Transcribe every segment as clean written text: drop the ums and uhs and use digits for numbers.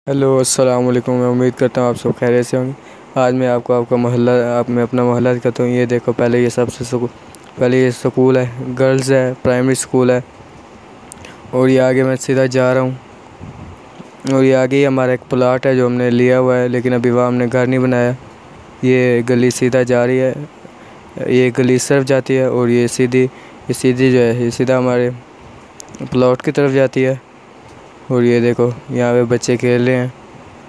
Hello अस्सलाम वालेकुम। मैं उम्मीद करता हूँ आप सब खैरियत से होंगे। आज मैं आपको अपना मोहल्ला दिखाता हूँ। ये देखो, पहले ये स्कूल है, गर्ल्स है, प्राइमरी स्कूल है। और ये आगे मैं सीधा जा रहा हूँ और ये आगे ही हमारा एक प्लाट है जो हमने लिया हुआ है, लेकिन अभी वहाँ हमने घर नहीं बनाया। ये गली सीधा जा रही है, ये गली इस तरफ जाती है और ये सीधी जो है ये सीधा हमारे प्लॉट की तरफ जाती है। और ये देखो, यहाँ पे बच्चे खेल रहे हैं।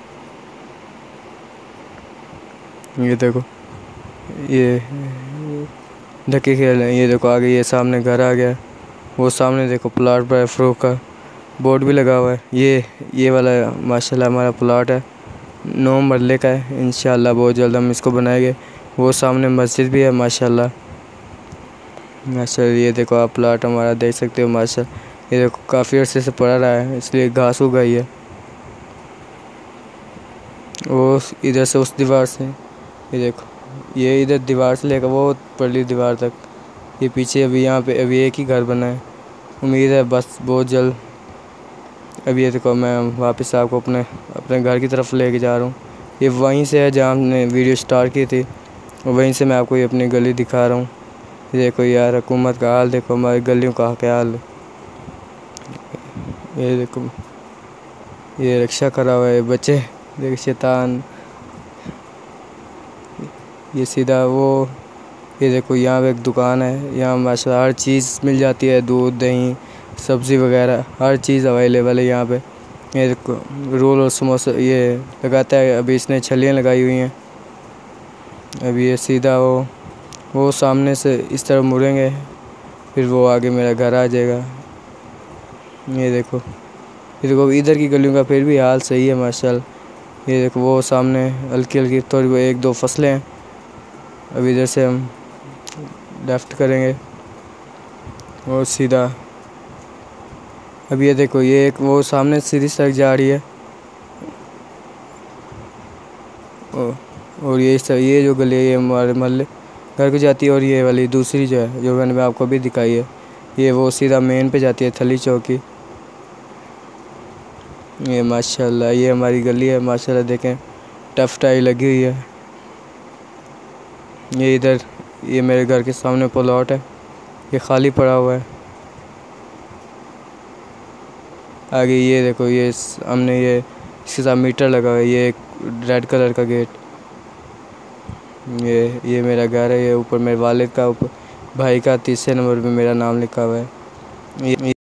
ये देखो, ये ढके खेल रहे हैं। ये देखो, आगे ये सामने घर आ गया। वो सामने देखो प्लाट पर फ्रूट का बोर्ड भी लगा हुआ है। ये वाला माशाल्लाह हमारा प्लाट है, 9 मरले का है। इंशाल्लाह बहुत जल्द हम इसको बनाएंगे। वो सामने मस्जिद भी है माशाल्लाह। माशाल्लाह ये देखो, आप प्लाट हमारा देख सकते हो माशाल्लाह। ये देखो, काफ़ी अर्से से पड़ा रहा है, इसलिए घास उग गई है। वो इधर से उस दीवार से, ये देखो, ये इधर दीवार से लेकर वो परली दीवार तक, ये पीछे अभी यहाँ पे अभी एक ही घर बना है। उम्मीद है बस बहुत जल्द। अभी ये देखो, मैं वापस आपको अपने घर की तरफ लेके जा रहा हूँ। ये वहीं से है जहाँ हमने वीडियो स्टार्ट की थी, और वहीं से मैं आपको ये अपनी गली दिखा रहा हूँ। ये देखो यार, हुकूमत का हाल देखो, हमारी गलियों का क्या हाल है। ये देखो, ये रिक्शा खड़ा हुआ है, बच्चे देखो शैतान। ये सीधा वो, ये देखो, यहाँ पे एक दुकान है। यहाँ माशाल्लाह हर चीज़ मिल जाती है, दूध दही सब्ज़ी वगैरह हर चीज़ अवेलेबल है यहाँ पे। ये देखो, रोल और समोसा ये लगाता है। अभी इसने छलियाँ लगाई हुई हैं। अभी ये सीधा वो सामने से इस तरफ मुड़ेंगे, फिर वो आगे मेरा घर आ जाएगा। ये देखो इधर की गलियों का फिर भी हाल सही है माशाल्लाह। ये देखो, वो सामने हल्की हल्की थोड़ी वो 1-2 फसलें हैं। अभी इधर से हम लेफ़्ट करेंगे और सीधा, अभी ये देखो, ये एक वो सामने सीधी सड़क जा रही है। और ये जो गली है ये हमारे मोहल्ले घर को जाती है। और ये वाली दूसरी जो है, जो मैंने आपको अभी दिखाई है, ये वो सीधा मेन पे जाती है, थली चौकी। ये माशाल्लाह ये हमारी गली है माशाल्लाह। देखें, टफ टाई लगी हुई है। ये इधर, ये मेरे घर के सामने प्लॉट है, ये खाली पड़ा हुआ है। आगे ये देखो, हमने ये इसके साथ मीटर लगा हुआ है। ये एक रेड कलर का गेट। ये मेरा घर है। ये ऊपर मेरे वालिद का, ऊपर भाई का 3 नंबर पे मेरा नाम लिखा हुआ है।